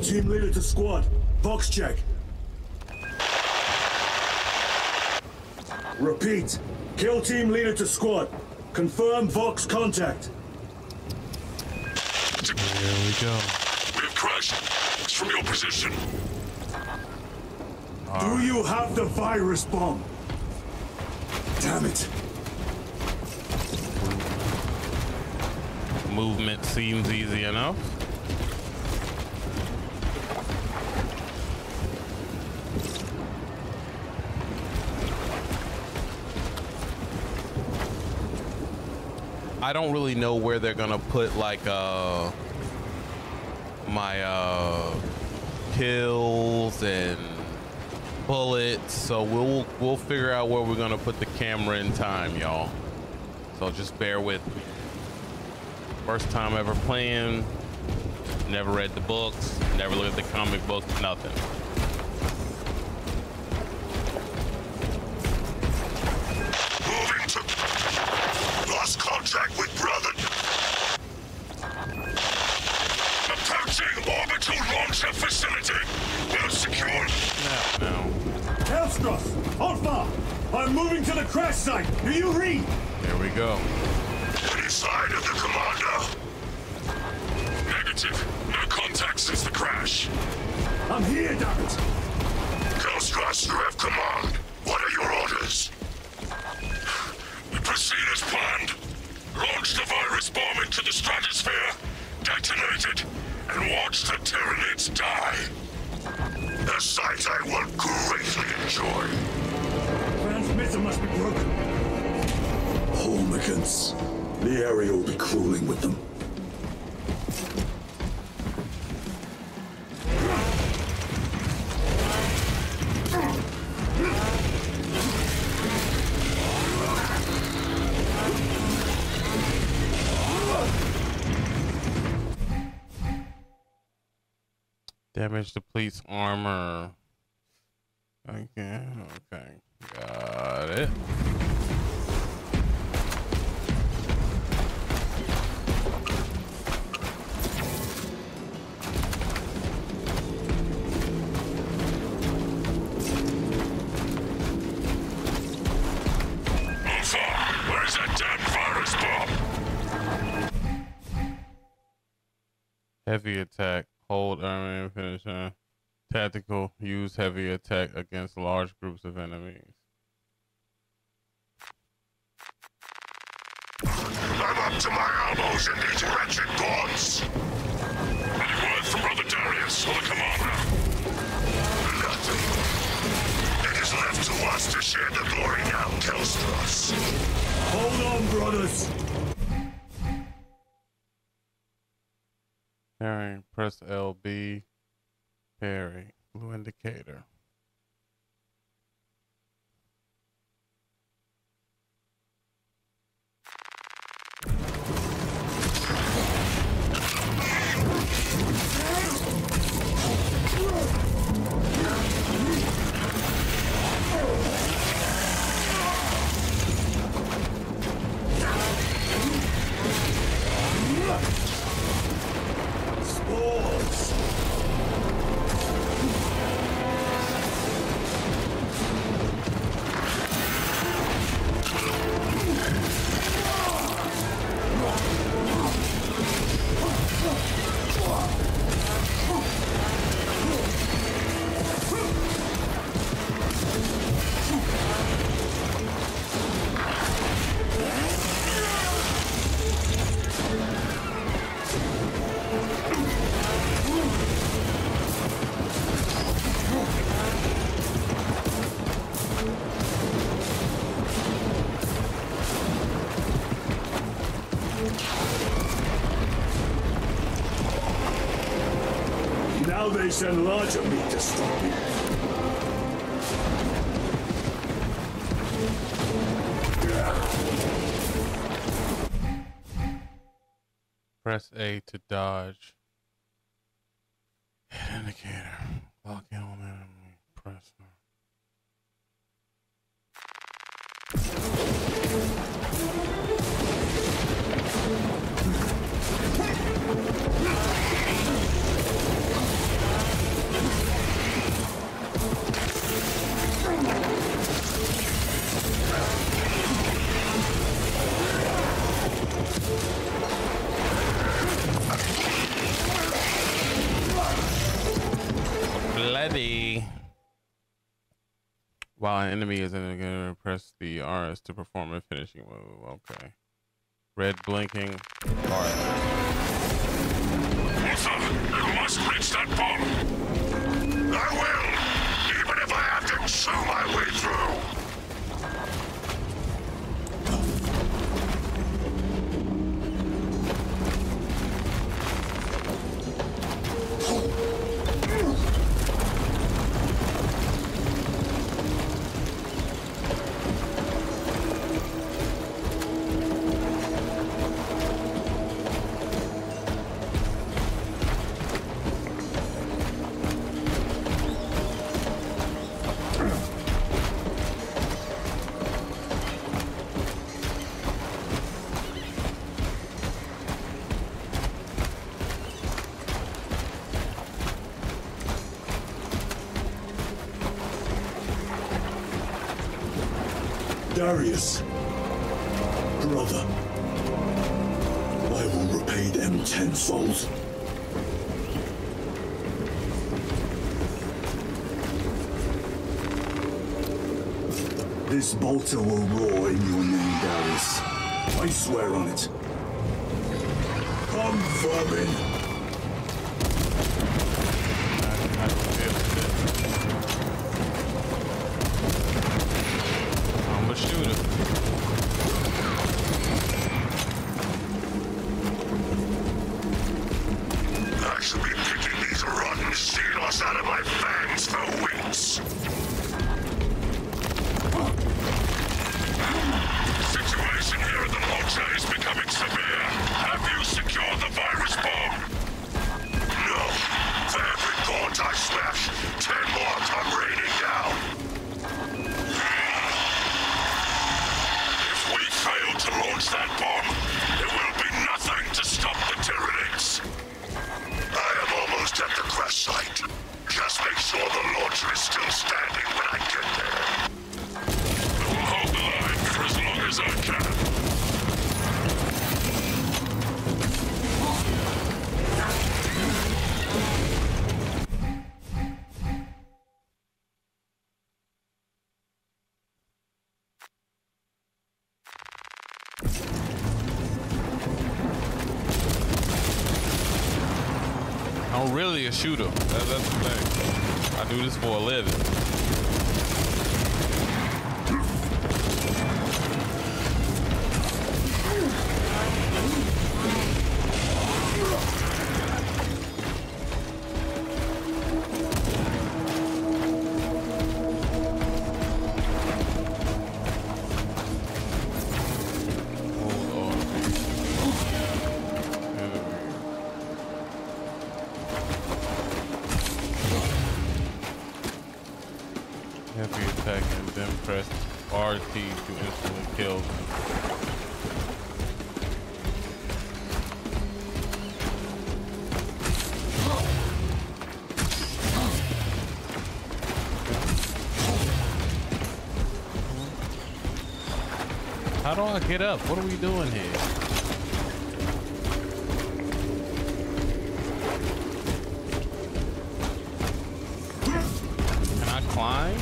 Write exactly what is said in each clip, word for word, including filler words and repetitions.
team leader to squad. Box check. Repeat. Kill team leader to squad. Confirm Vox contact. There we go. We have crashed. It's from your position. All Do right. you have the virus bomb? Damn it. Movement seems easy enough. I don't really know where they're gonna put like uh my uh kills and bullets, so we'll we'll figure out where we're gonna put the camera in time, y'all. So just bear with me. First time ever playing, never read the books, never looked at the comic books, nothing. Moving to lost contact with brother. Approaching orbital launcher facility. Well secured. No, no. Hellstross, Alpha, I'm moving to the crash site. Do you read? There we go. Any sign of the commander? Negative. No contact since the crash. I'm here, damn it. Hellstross, you have command. What are your orders? Proceed as planned. Launch the virus bomb into the stratosphere, detonate it, and watch the Tyranids die. A sight I will greatly enjoy. Transmitter must be broken. Awakens. The area will be crawling with them. Damage depletes armor. Okay, okay. Got it. Alpha, where is that damn virus bomb? Heavy attack. Hold armor and finisher. Tactical. Use heavy attack against large groups of enemies. I'm up to my elbows in these wretched gods. Any word from Brother Darius or the commander? Nothing. It is left to us to share the glory now, Hellstross. Hold on, brothers. Parry. Press L B. Parry. Blue indicator. Spores. Now they send larger meat to stop me. Press A to dodge. Hit indicator. Lock in on enemy. Press her. While an enemy is in going to press the R S to perform a finishing move. Okay. Red blinking. R S. Arthur, you must reach that bomb. I will, even if I have to chew my way through. Darius, brother, I will repay them tenfold. This bolter will roar in your name, Darius. I swear on it. Come, vermin! Shooter. I should be picking these rotten seals out of my fangs for weeks. The situation here at the launcher is becoming severe. Have you secured the virus bomb? No. For every gaunt I smash, ten more come raining down. To launch that bomb, there will be nothing to stop the Tyranids. I am almost at the crash site. Just make sure the launcher is still standing when I get there. I will hold the line for as long as I can. I'm really a shooter. That, that's the thing. I do this for a living. Press R T to instantly kill. How do I get up? What are we doing here? Can I climb?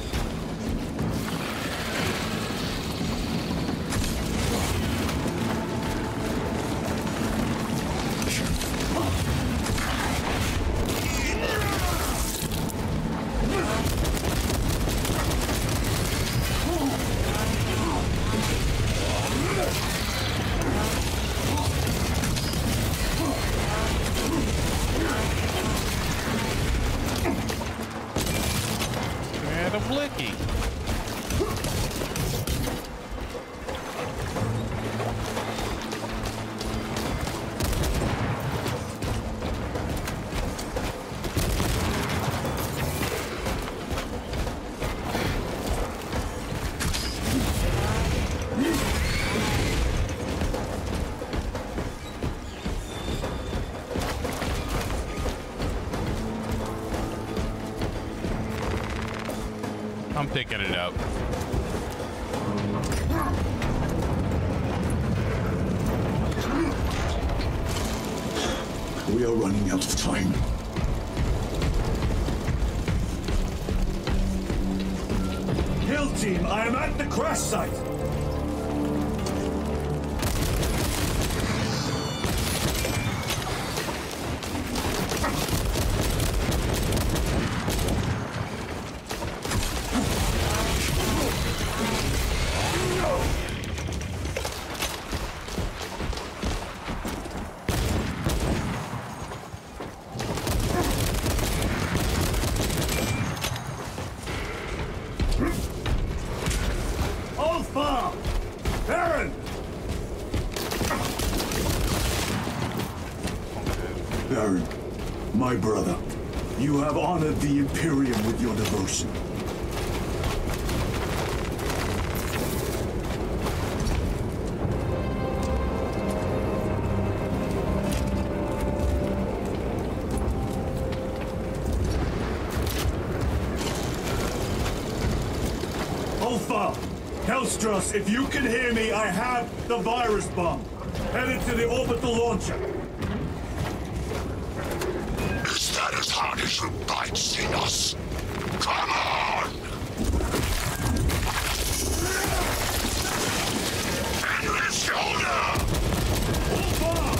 I'm picking it up. We are running out of time. team. I am at the crash site. Baron, my brother, you have honored the Imperium with your devotion. Alpha! Hellstros, if you can hear me, I have the virus bomb. Headed to the orbital launcher. Is that as hard as you bite, Xenos? Come on! Endless shoulder! Alpha!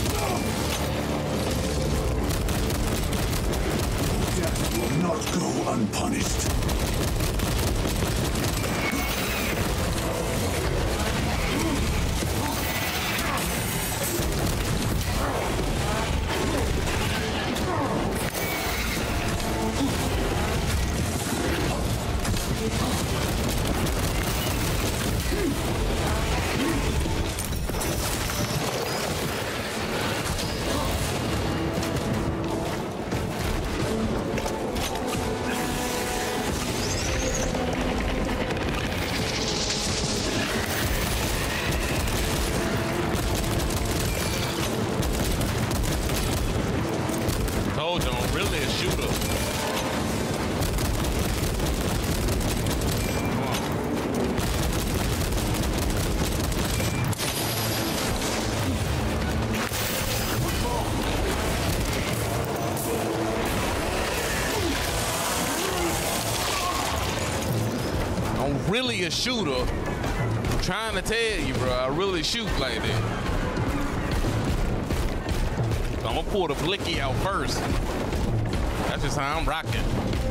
Death will not go unpunished. Told you, I'm really a shooter. Come on. I'm really a shooter. I'm trying to tell you, bro. I really shoot like that. I'm gonna pull the blicky out first. That's just how I'm rocking.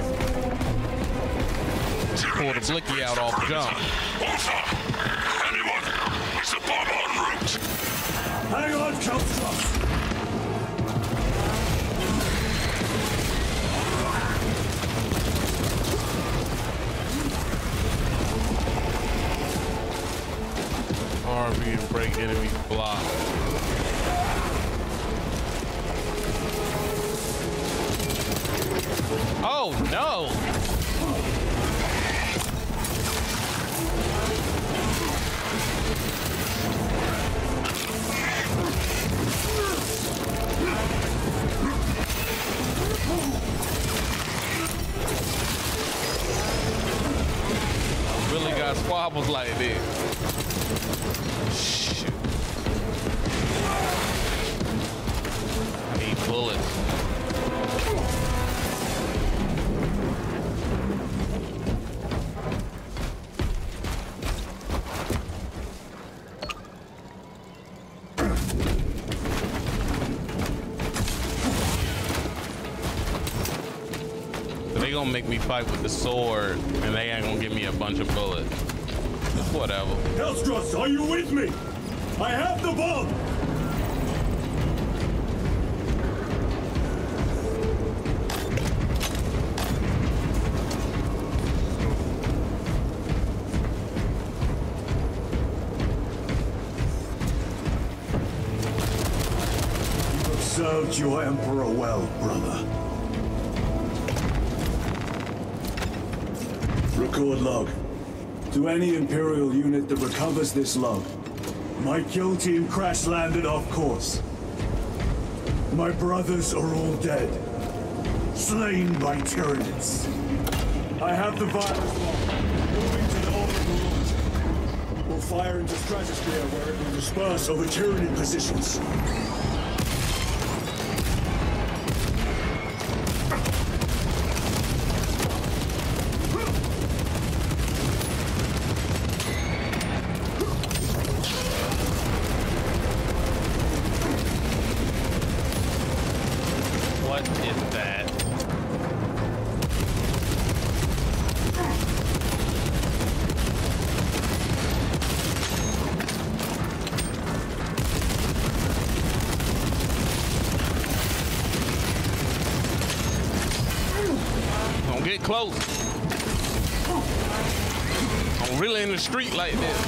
Pull the blicky out off jump. Anyone? It's a bomb en route. Hang on, Hellstros. R V and break enemy block. Oh no! Really got squabbles like this. Shit. I need bullets. They gonna make me fight with the sword, and they ain't gonna give me a bunch of bullets. Whatever. Hellstros, are you with me? I have the bomb! You have served your Emperor well, brother. Record log. To any Imperial unit that recovers this log, my kill team crash landed off course. My brothers are all dead, slain by Tyranids. I have the virus bomb, moving to the orbital launcher. We'll fire into stratosphere where it will disperse over Tyranid positions. get close. I'm really in the street like this.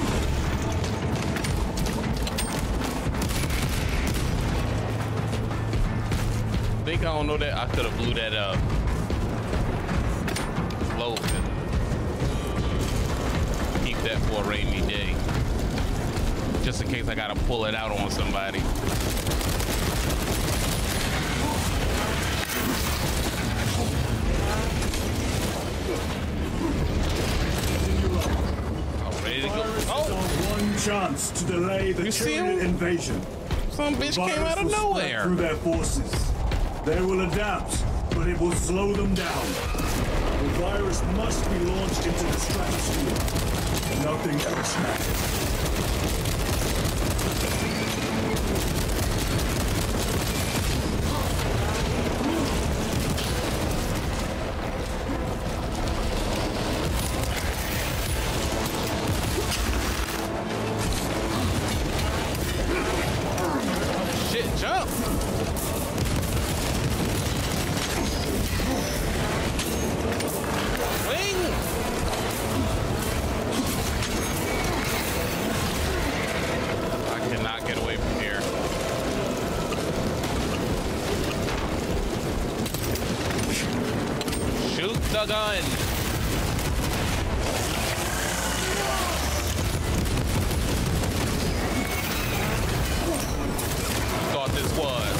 Think I don't know that I could have blew that up. Low. Keep that for a rainy day. Just in case I gotta pull it out on somebody. I'm ready to go. Oh! One chance to delay the Tyranid invasion. Some bitch came out of nowhere. Through their forces. They will adapt, but it will slow them down. The virus must be launched into the stratosphere. Nothing else matters. Gun. Thought this was.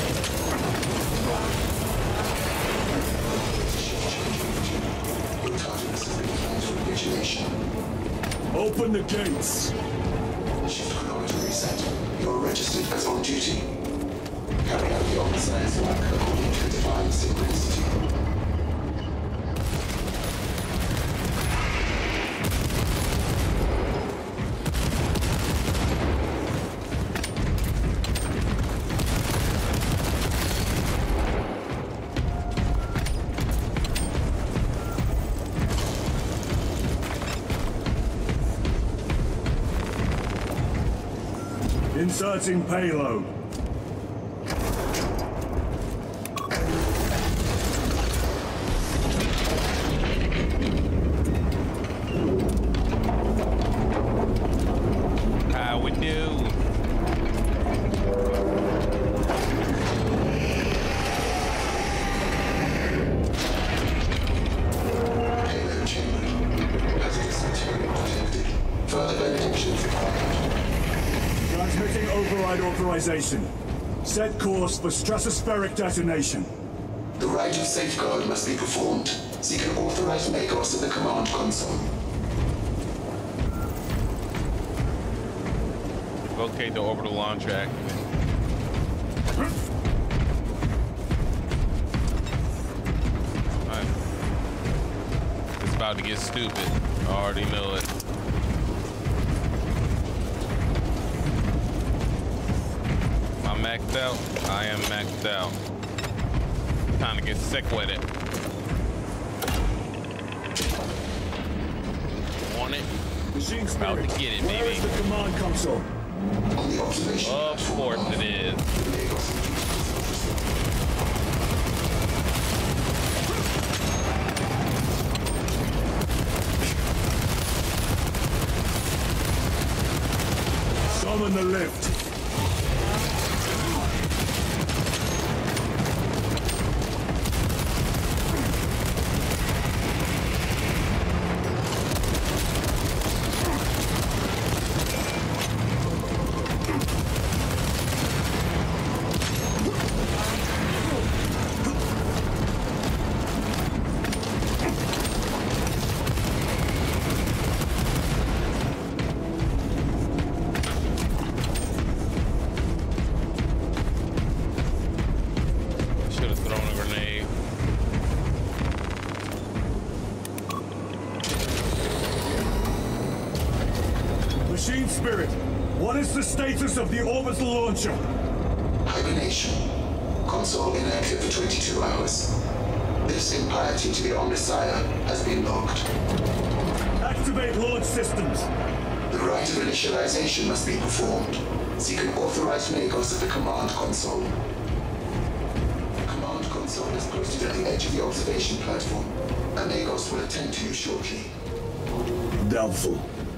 Open the gates. Shift chronometer reset. You're registered as on duty. Carry out the officer's work according to the defined synchronicity. Inserting payload. How we do? Payload chamber. Hazardous material detected. Further validations required. Transmitting override authorization. Set course for stratospheric detonation. The rite of safeguard must be performed. Seek an authorized makers of the command console. Locate the orbital launcher activate. Alright. It's about to get stupid. I already know it. Maxed out. I am maxed out. Time to get sick with it. Want it? Machine About spirit. to get it, Where baby. is the command console? On the observation Of course it is. Summon the lift. Machine Spirit, what is the status of the orbital launcher? Hibernation. Console inactive for twenty-two hours. This impiety to the Omnissiah has been logged. Activate launch systems. The rite of initialization must be performed. Seek an authorized makers of the command console. The command console is is posted at the edge of the observation platform. Amigos will attend to you shortly. Doubtful.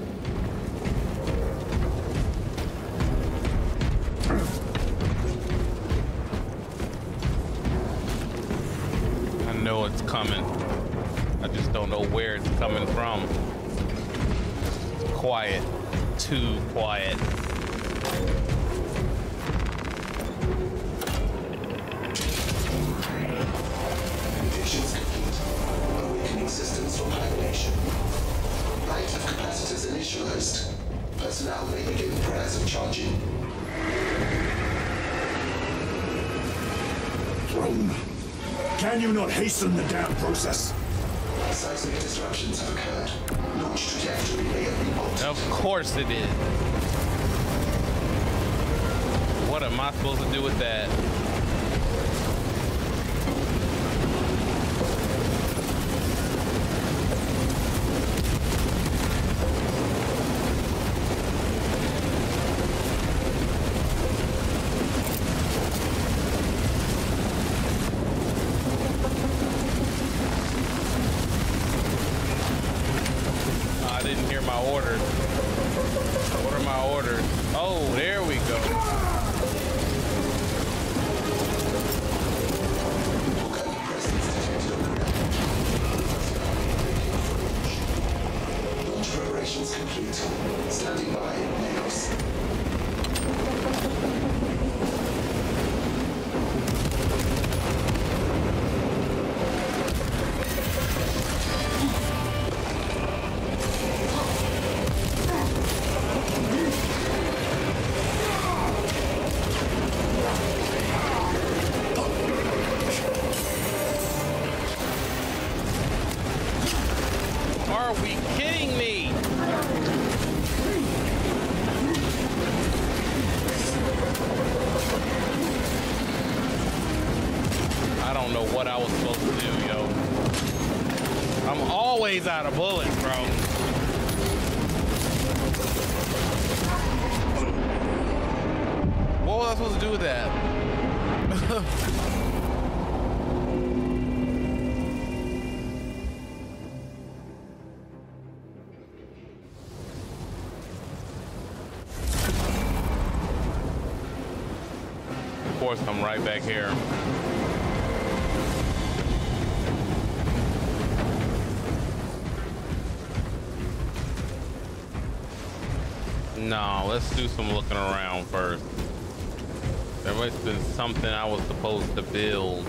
I know it's coming. I just don't know where it's coming from. Quiet. Too quiet. Conditions complete. Awakening systems from hibernation. Active capacitors initialized. Personnel may begin prayers of charging. Can you not hasten the damn process? Seismic disruptions have occurred. Launch trajectory may have been altered. Of course it is. What am I supposed to do with that? Out of bullets, bro. What was I supposed to do with that? Of course, I'm right back here. No, let's do some looking around first. There must have been something I was supposed to build.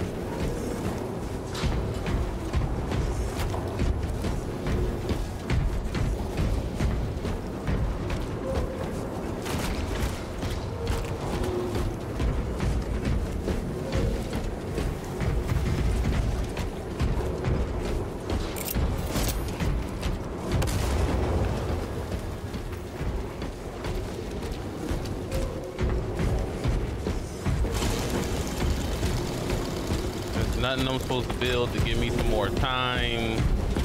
Nothing I'm supposed to build to give me some more time.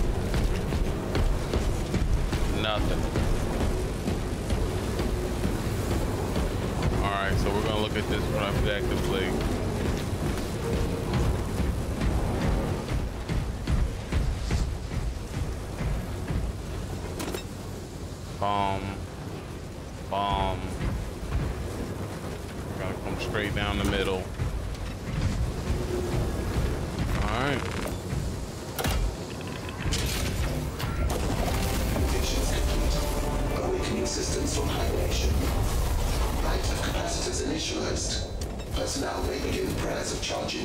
Nothing. All right, so we're gonna look at this objectively. Bomb, bomb. Gotta come straight down the middle. Alright. Conditions complete. Awakening systems from hibernation. Active capacitors initialized. Personnel may begin prayers of charging.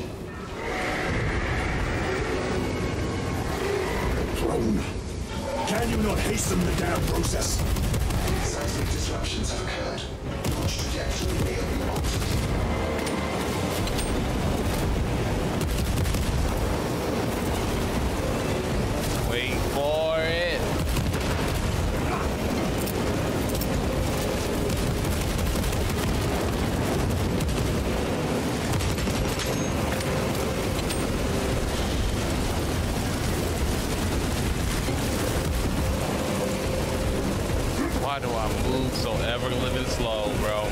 Can you not hasten the damn process? Seismic disruptions have occurred. Launch trajectory may have been altered. Wait for it. Why do I move so ever living slow, bro?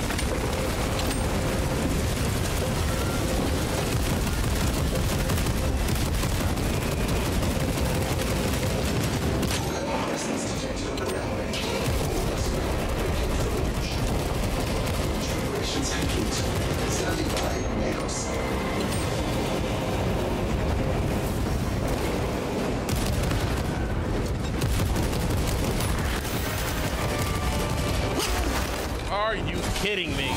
Are you kidding me?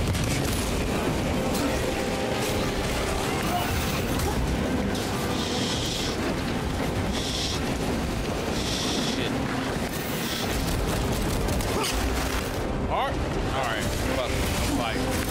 Shit. All right. All right. Fuck. I'm fighting.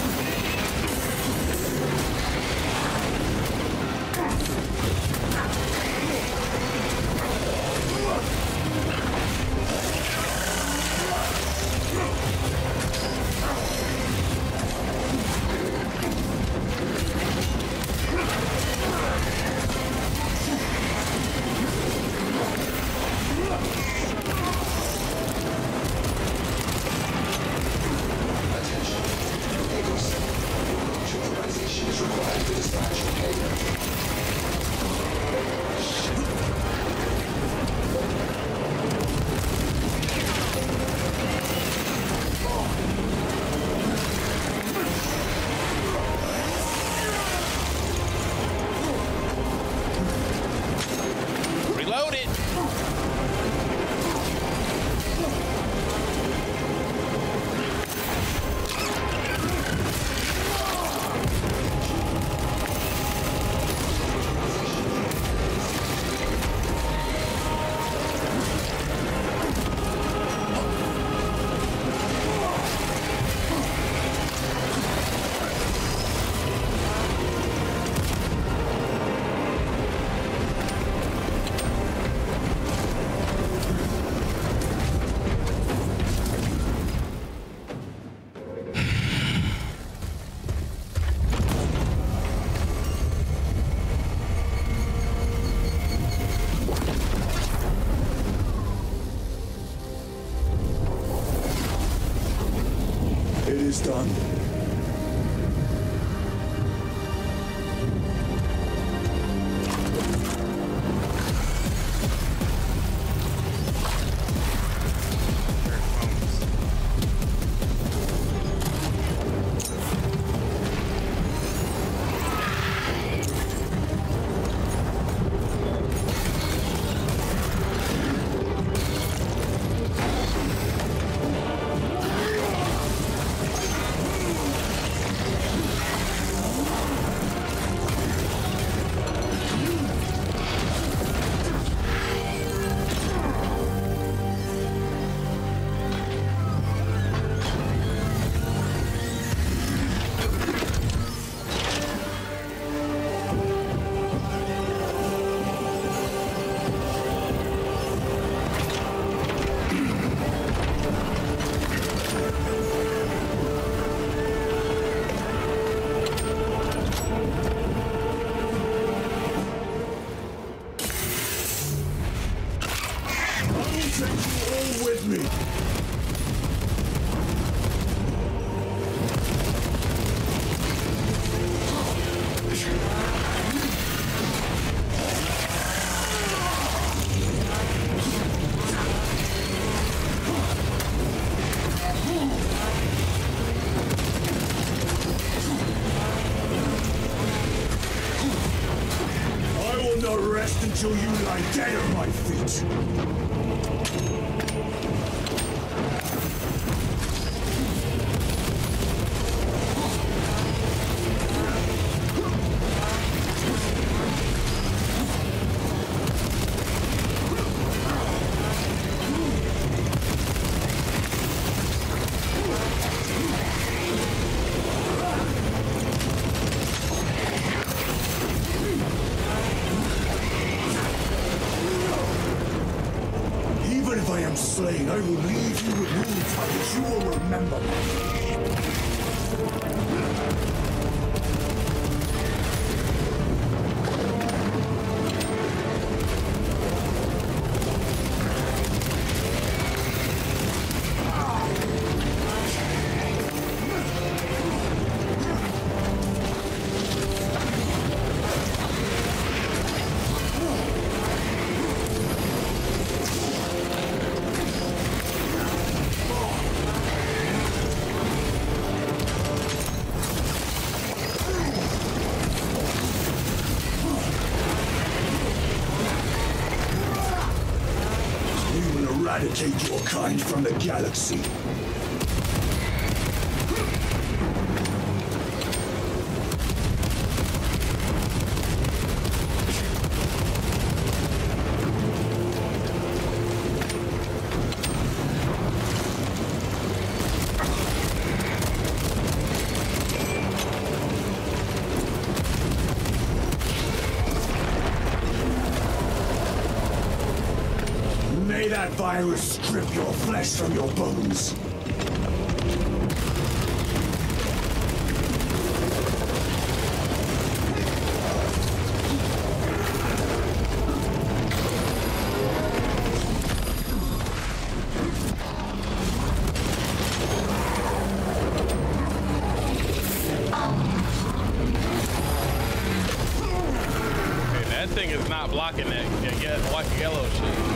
Done. Until you lie dead at my feet. Slain, I will leave you with wounds by which you will remember eradicate your kind from the galaxy. virus strip your flesh from your bones. That thing is not blocking that. Yeah, yeah, white yellow shit.